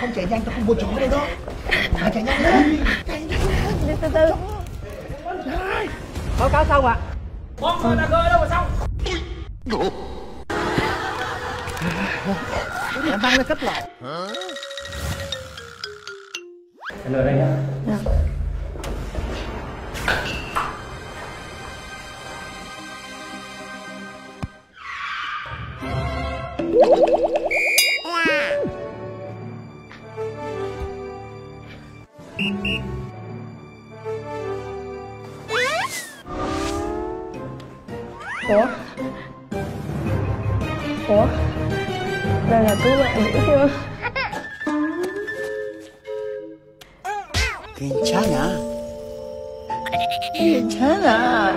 không chạy nhanh tao không buồn trốn đây đó. Mà chạy nhanh lên. Đi từ từ. Báo cáo xong ạ. Con người là gơi đâu mà xong. Em mang lên cất lại. Em lời đây nhá. Dạ. Ủa? Ủa? Đây là cứu bạn Mỹ chưa? 괜찮아. 괜찮아.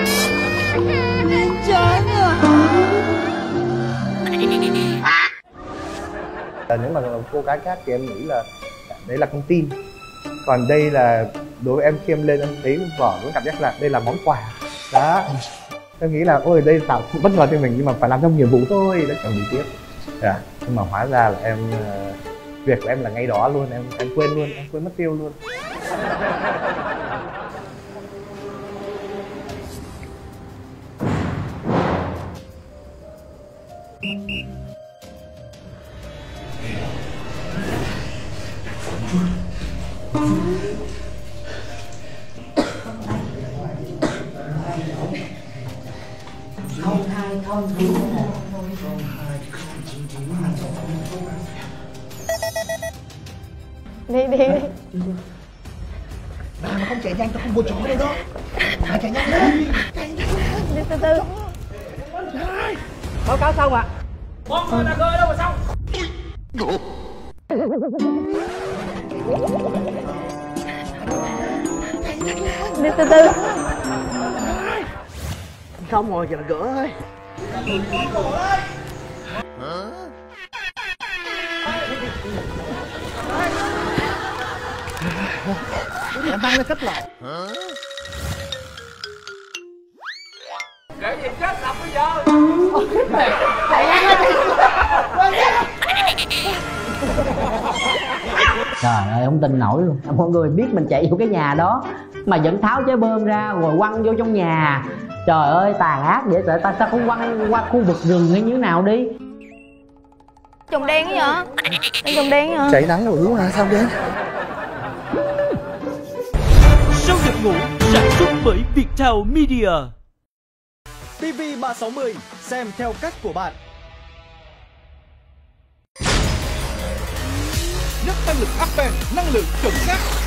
Nếu mà cô gái khác thì em nghĩ là đấy là con tin, còn đây là đối với em khi em lên em thấy vỏ có cảm giác là đây là món quà đó. Em nghĩ là ôi đây tạo bất ngờ cho mình nhưng mà phải làm trong nhiệm vụ thôi, đó chẳng gì tiếp. Nhưng mà hóa ra là em việc của em là ngay đó luôn, em quên luôn, em quên mất tiêu luôn. Đi. Mà không chạy nhanh tao không buồn trốn đây đó. Mà chạy nhanh lên. Đi từ từ. Báo cáo xong ạ. Con người là gơi đâu mà xong. Đi từ từ. Xong rồi giờ là gỡ ơi. Em mang lên cất lại. Để gì chết làm bây giờ. Trời ơi không tin nổi luôn. Mọi người biết mình chạy vô cái nhà đó mà vẫn tháo trái bơm ra rồi quăng vô trong nhà. Trời ơi tàn ác vậy, tại sao không quăng qua khu vực rừng hay như thế nào đi. Trùng đen cái vậy? Trùng đen vậy? Chạy nắng rồi đúng là sao đến. Sau nhập ngũ sản xuất bởi Viettel Media. TV 360 xem theo cách của bạn. Nhất năng lực Aspen, năng lượng chuẩn xác.